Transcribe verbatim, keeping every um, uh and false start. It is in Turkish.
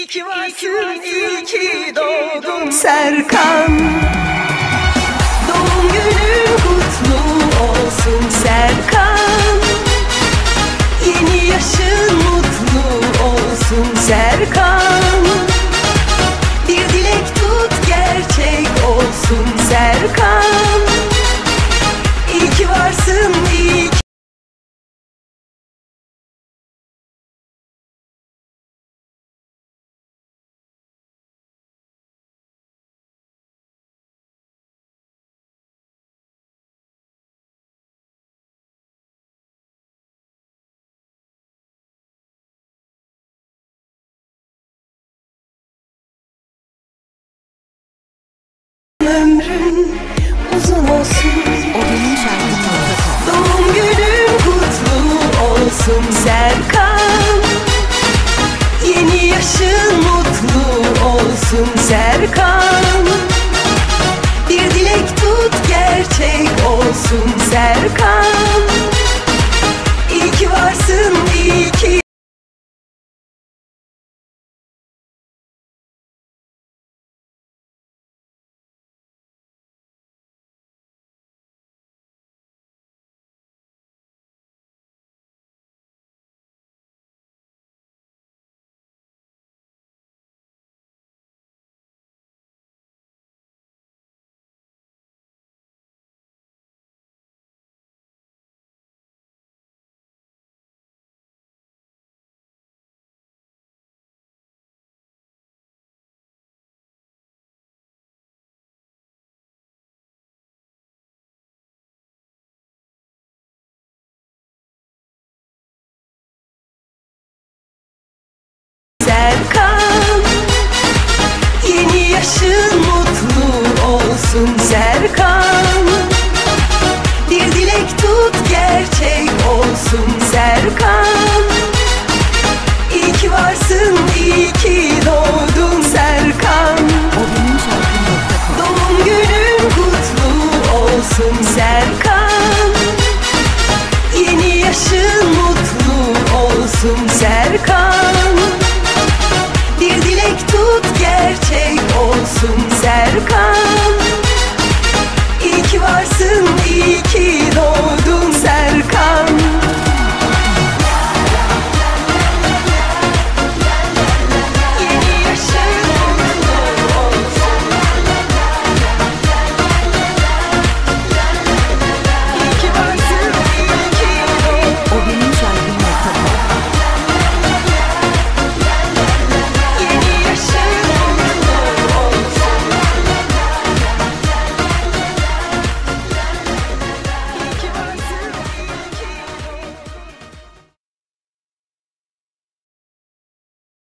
İyi ki varsın, iyi ki doğdun Serkan. Doğum günün kutlu olsun Serkan. Yeni yaşın mutlu olsun Serkan. Bir dilek tut gerçek olsun Serkan. İyi ki varsın, iyi ki ömrün uzun olsun. O benim şarkım. Doğum günün kutlu olsun Serkan. Yeni yaşın mutlu olsun Serkan. Bir dilek tut gerçek olsun Serkan. İyi ki varsın, iyi ki Serkan. yeni yaşın mutlu olsun Serkan. Bir dilek tut gerçek olsun Serkan. İyi ki varsın, iyi ki